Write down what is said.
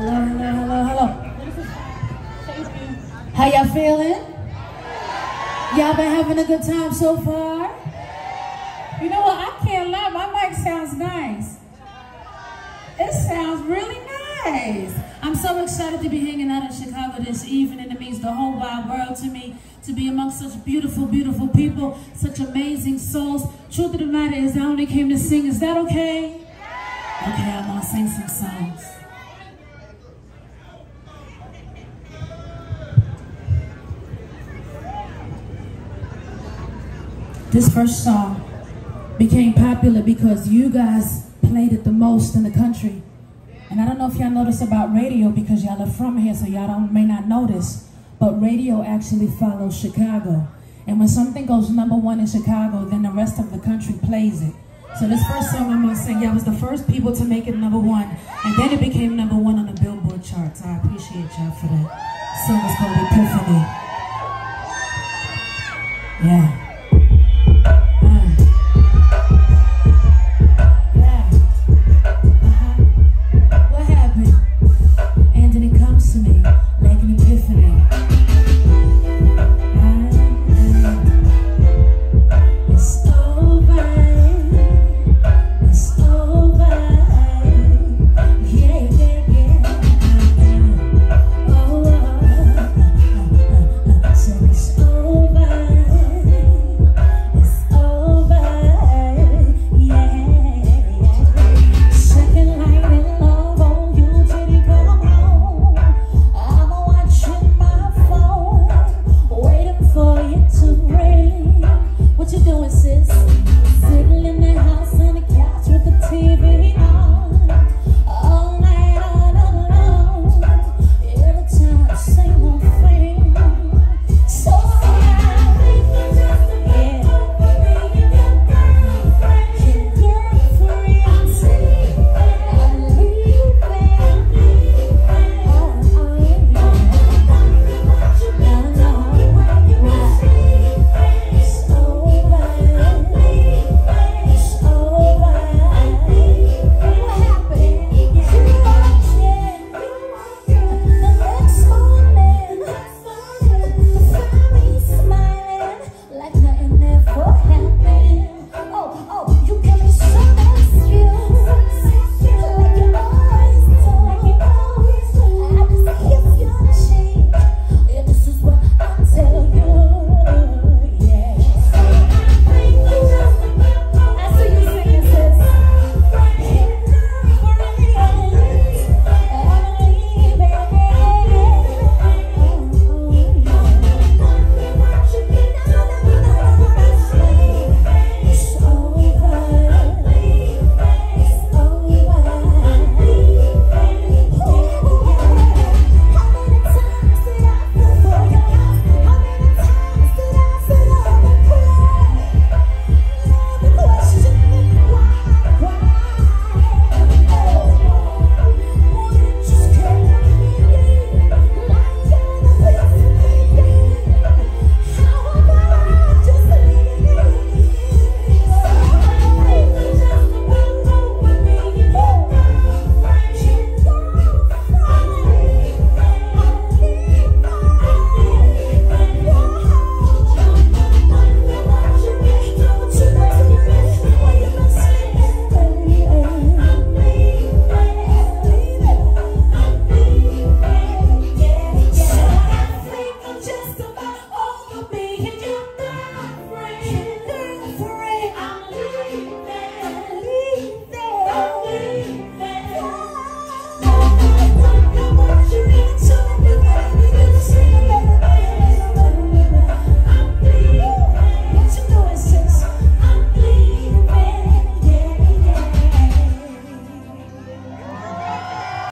Hello, hello, hello, hello. How y'all feeling? Y'all been having a good time so far? You know what? I can't lie. My mic sounds nice. It sounds really nice. I'm so excited to be hanging out in Chicago this evening. It means the whole wide world to me, to be amongst such beautiful, beautiful people, such amazing souls. Truth of the matter is I only came to sing. Is that okay? Okay, I'm gonna sing some songs. This first song became popular because you guys played it the most in the country. And I don't know if y'all notice about radio because y'all are from here, so y'all may not notice, but radio actually follows Chicago. And when something goes #1 in Chicago, then the rest of the country plays it. So this first song I'm gonna sing, y'all was the first people to make it #1, and then it became #1 on the Billboard charts. I appreciate y'all for that. The song is called Epiphany. Yeah.